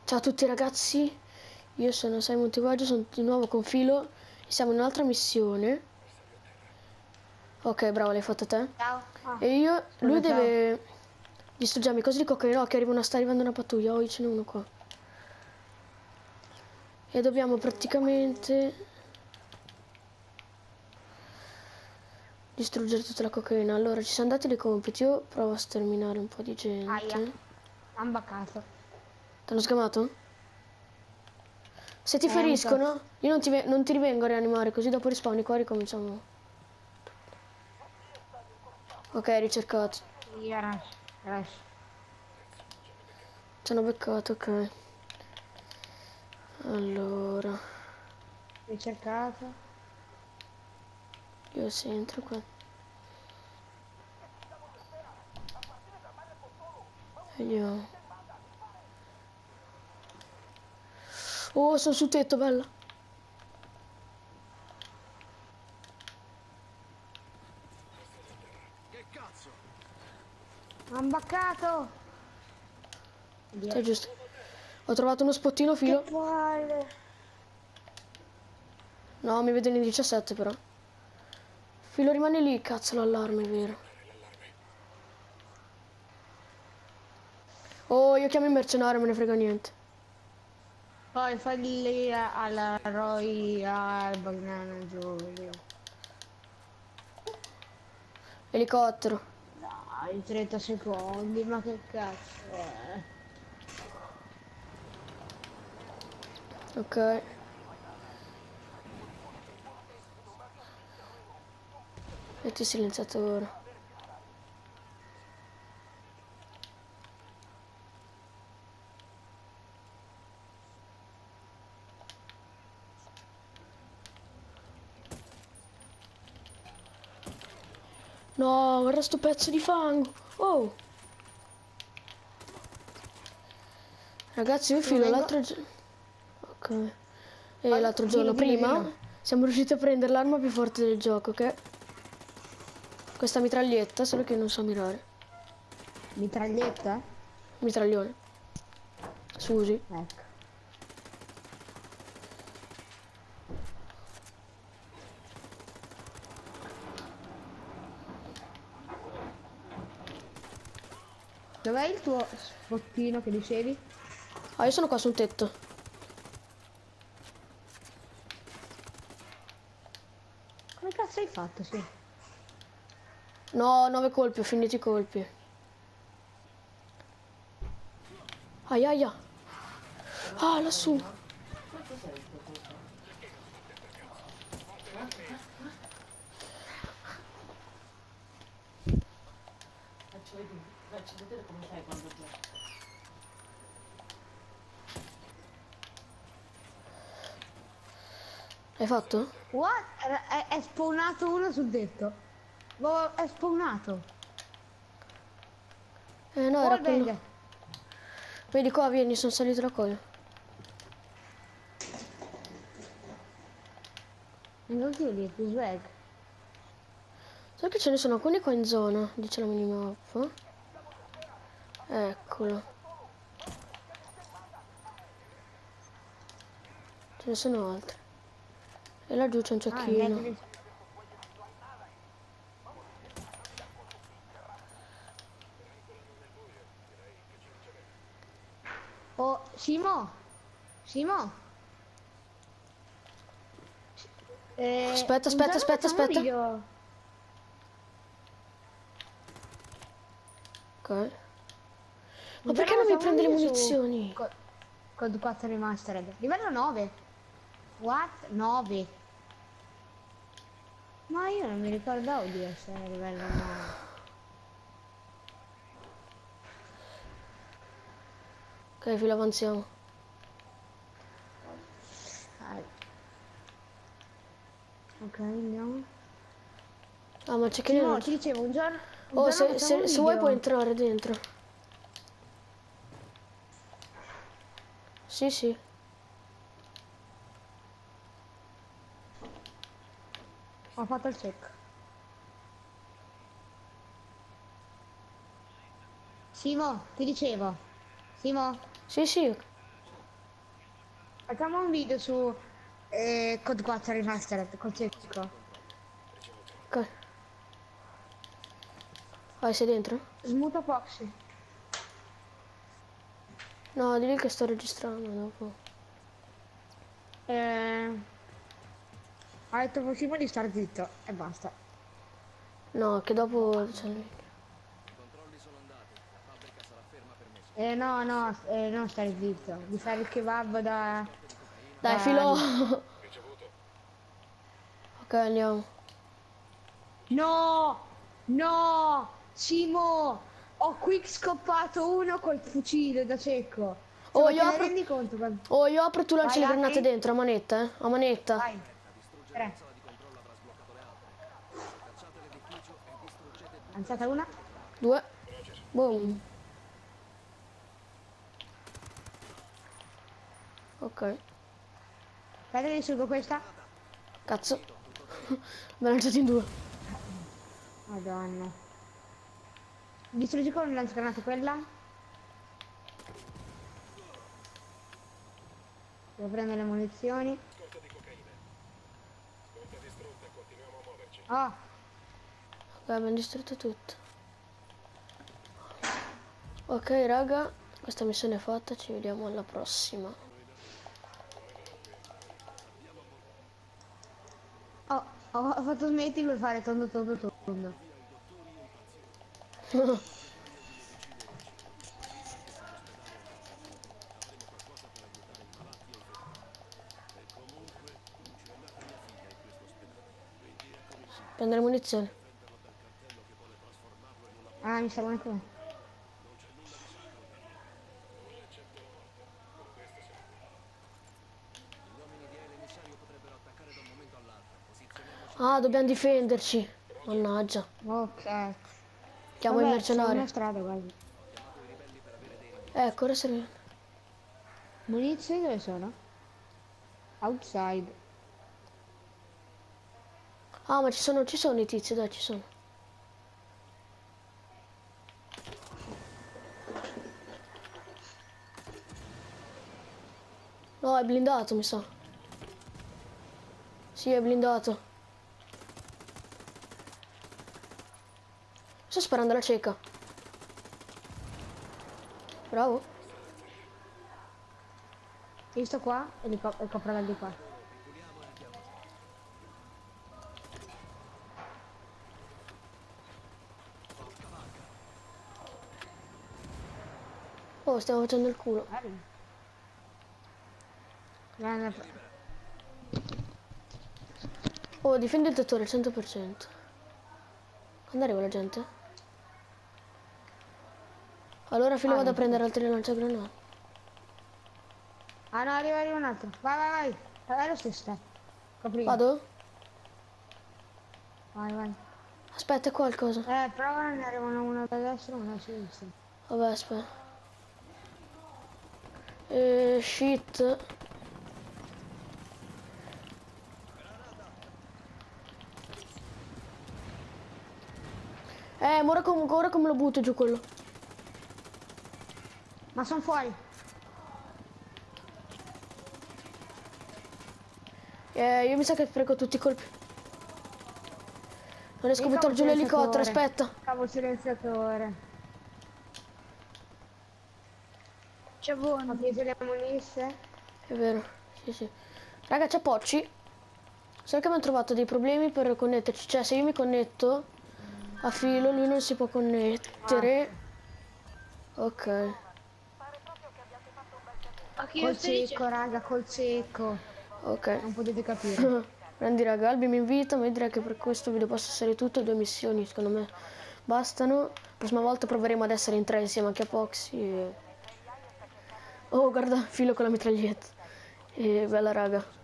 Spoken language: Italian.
Ciao a tutti ragazzi, io sono Simon Tivaggio, sono di nuovo con Filo e siamo in un'altra missione. Ok, bravo, l'hai fatta te. Ciao. E io, Scusa, lui ciao. deve distruggermi cose di cocaina, no, che sta arrivando una pattuglia, oh, ce n'è uno qua. E dobbiamo praticamente distruggere tutta la cocaina. Allora, ci sono dati dei compiti, io provo a sterminare un po' di Aia. gente. Ambaccato. T'hanno sgamato? Se ti Un cazzo. feriscono, io non ti rivengo a rianimare, così dopo rispawni qua e ricominciamo. Ok, ricercato. Via, rush. Rush. Ci hanno beccato, ok. Allora, Ricercato. io se entro qua. Vediamo. Oh, sono sul tetto, bella. Ambaccato. Stai giusto. Ho trovato uno spottino, Che Filo. palle. No, mi vedono in 17 però. Filo rimane lì, cazzo l'allarme, è vero. Oh, io chiamo il mercenario, me ne frega niente. Poi falli alla Roy al Banana Giulio. Elicottero. Dai, 30 secondi, ma che cazzo è? Ok. Metti il silenziatore. No, guarda sto pezzo di fango. Oh. Ragazzi, io Filo Vengo. l'altro giorno. Ok. E Poi, l'altro giorno, dillo, dillo, prima, dillo. siamo riusciti a prendere l'arma più forte del gioco, ok? Questa mitraglietta, solo che non so mirare. Mitraglietta? Mitraglione. Scusi. Ecco. Dov'è il tuo spottino che dicevi? Ah, io sono qua sul tetto. Come cazzo hai fatto, sì? No, 9 colpi, ho finito i colpi. Aia, aia. Ah, lassù. Faccio vedere come fai quando giochi. Hai fatto? What? È spawnato uno sul tetto. Boh, è spawnato. No, era quello. Wallbang. Vedi qua, vieni, sono salito da coglio. Anche lì, più swag. Sai che ce ne sono alcuni qua in zona, dice la minimappa. Eccolo. Ce ne sono altri. E laggiù c'è un Ah, cecchino. Oh, Simo. Simo. Aspetta, Un aspetta, giorno aspetta, facciamo un aspetta. video. Ok. Ma Un perché giorno non mi facciamo un prendi le video su munizioni? Code 4 Remastered. Livello 9. What? 9. Ma io non mi ricordavo di essere a livello 9. Ok, filo, avanziamo. Ah, ok, andiamo. Ah, ma il cecchino Simo, non... ti dicevo, un Oh, giorno facciamo un se vuoi puoi video. entrare dentro. Sì, sì. Ho fatto il check. Simo, ti dicevo. Simo, Sì, sì. Facciamo un video su Code 4 Remastered col cecco. Ok. Vai, sei dentro? Smuta Foxy. No, di lì che sto registrando dopo. Ha detto Foximo di star zitto e basta. No, che dopo c'è il... No, no, non stare zitto. Di fare il kebab da... Dai, filo! Ok, andiamo. No! No! Simo! Ho quick scoppato uno col fucile da cieco. Oh, Ma io te ne apro... rendi conto? Oh, io apro e tu lanci Vai, le granate apri. dentro, a manetta, eh? A manetta. Vai. 3. Lanciata una. 2. Boom. Ok. Aspetta che distruggo questa. Cazzo. Me l'ho lanciato in 2. Madonna. Distruggi con un lanciagranate quella. Devo prendere le munizioni. Oh, Ok, abbiamo distrutto tutto. Ok, raga. Questa missione è fatta. Ci vediamo alla prossima. ho fatto smetti per fare tondo tondo tondo. Prendere munizioni. Ah, mi servono anche me. Ah, dobbiamo difenderci. Mannaggia. Ok. Chiamo i Vabbè, c'è mercenari. una strada quasi. Ecco, ora serve. Munizioni dove sono? Outside. Ah, ma ci sono i tizi, dai, ci sono. No, è blindato, mi sa. Sì, è blindato. Sto sparando la cieca. Bravo. Io sto qua e copro la di qua. Oh, stiamo facendo il culo. Guarda. Oh, difende il dottore al 100%. Quando arriva la gente? Allora filo vado a prendere altri lanciagranate. Ah no, arriva un altro. Vai. È lo stesso, dai. Copri. Vado? Vai. Aspetta, è qualcosa. Però ne arrivano uno da destra e uno da sinistra. Vabbè, aspetta. Shit. Ma ora come lo butto giù quello? Ma sono fuori. Io mi sa che spreco tutti i colpi. Non riesco a buttare giù l'elicottero, aspetta. Cavo silenziatore. C'è buono. Ho preso le ammonizie. È vero, sì. Raga, c'è Pocci. Solo che abbiamo trovato dei problemi per connetterci. Cioè, se io mi connetto a filo, lui non si può connettere. Ok. Ma chi Col lo stai cieco, raga, col cieco. Ok. Non potete capire. Prendi raga, Albi mi invita, ma io direi che per questo video possa essere tutto. 2 missioni, secondo me bastano. La prossima volta proveremo ad essere in 3 insieme anche a Poxy. Oh, guarda, filo con la mitraglietta. Bella raga.